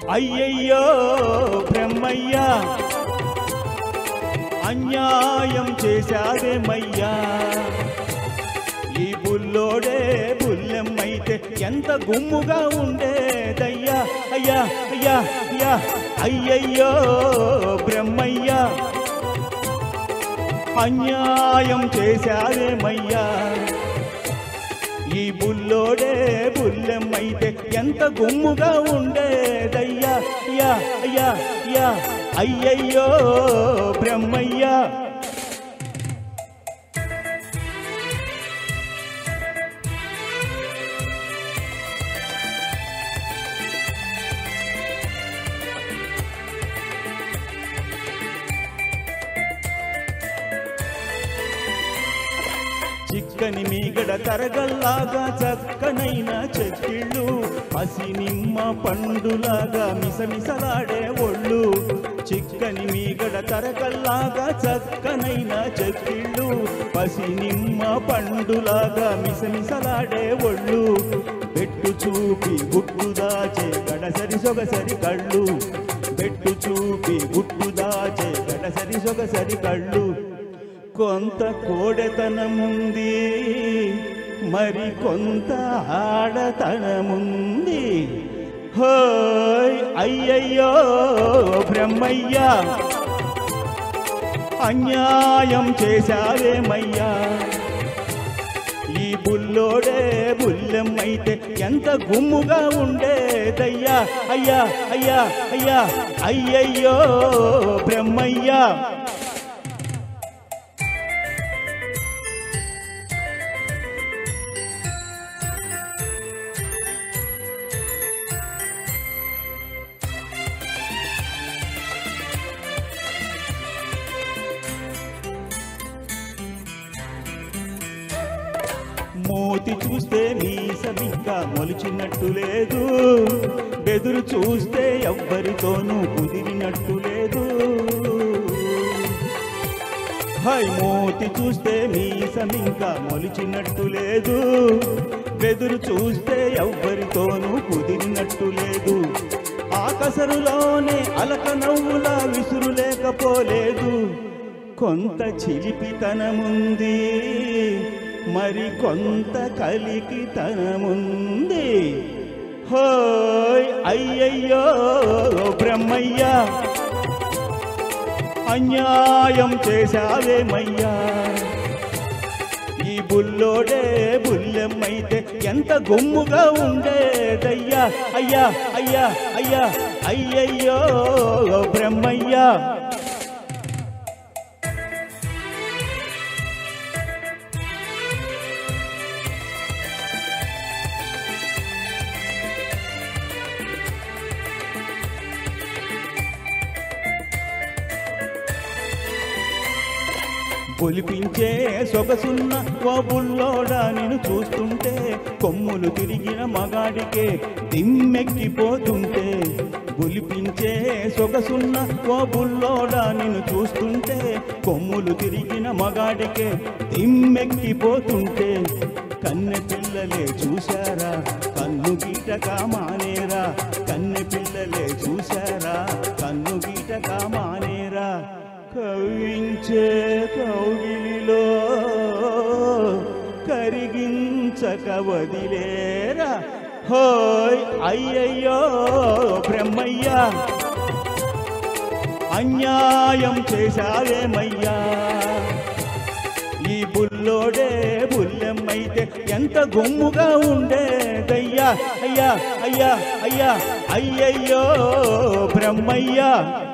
అయ్యయ్యో బ్రహ్మయ్యా అన్యాయం చేశాడేమయ్యా ఈ బుల్లోడే బుల్లెమ్మైతే ఎంత గుమ్ముగా ఉండేదయ్యా అయ్యా అయ్యా అయ్యా అయ్యయ్యో బ్రహ్మయ్యా అన్యాయం చేశాడేమయ్యా ఈ బుల్లోడే బుల్లెమ్మైతే ఎంత గుమ్ముగా ఉండేదయ్యా అయ్యా అయ్యా అయ్యా అయ్యయ్యో బ్రహ్మయ్యా చిక్కని మీగడ తరగల్లాగా చక్కనైన చెక్కిళ్ళు పసి నిమ్మ పండులాగా మిసమిసలాడే ఒళ్ళు చిక్కని మీగడ తరగల్లాగా చక్కనైన చెక్కిళ్ళు పసి నిమ్మ పండులాగా మిసమిసలాడే ఒళ్ళు పెట్టు చూపి గుట్టు దాచే గడసరి సొగసరి కళ్ళు పెట్టు చూపి గుట్టు దాచే గడసరి సొగసరి కళ్ళు కొంత కోడెతనముంది మరి కొంత ఆడతనముంది హోయ్ అయ్యయ్యో బ్రహ్మయ్యా అన్యాయం చేశావేమయ్యా ఈ బుల్లోడే బుల్లెమ్మైతే ఎంత గుమ్ముగా ఉండేదయ్యా అయ్యా అయ్యా అయ్యా అయ్యయ్యో బ్రహ్మయ్యా మోతి చూస్తే మీసమింకా మొలిచినట్టు లేదు బెదురు చూస్తే ఎవ్వరితోనూ కుదిరినట్టు లేదు హై మోతి చూస్తే మీసమింకా మొలిచినట్టు లేదు బెదురు చూస్తే ఎవ్వరితోనూ కుదిరినట్టు లేదు ఆకసరులోనే అలక నవ్వులా విసురు లేకపోలేదు కొంత చిలిపితనముంది మరి కొంత కలికితనముంది హోయ్ అయ్యయ్యో బ్రహ్మయ్యా అన్యాయం చేశావేమయ్యా ఈ బుల్లోడే బుల్లెమ్మైతే ఎంత గుమ్ముగా ఉండేదయ్యా అయ్యా అయ్యా అయ్యా అయ్యయ్యో బ్రహ్మయ్యా కొలిపించే సొగసున్న ఓ బుల్లోడా నిన్ను చూస్తుంటే కొమ్ములు తిరిగిన మగాడికే దిమ్మెక్కిపోతుంటే కొలిపించే సొగసున్న ఓ బుల్లోడా నిన్ను చూస్తుంటే కొమ్ములు తిరిగిన మగాడికే దిమ్మెక్కిపోతుంటే కన్నె పిల్లలే చూశారా కన్ను గీటక మానేరా కన్నె పిల్లలే చూశారా కన్ను గీటక మానేరా కవించే కౌగిలిలో కరిగించక వదిలేరా హోయ్ అయ్యయ్యో బ్రహ్మయ్యా అన్యాయం చేశావేమయ్యా ఈ బుల్లోడే బుల్లెమ్మైతే ఎంత గుమ్ముగా ఉండేదయ్యా అయ్యా అయ్యా అయ్యా అయ్యయ్యో బ్రహ్మయ్యా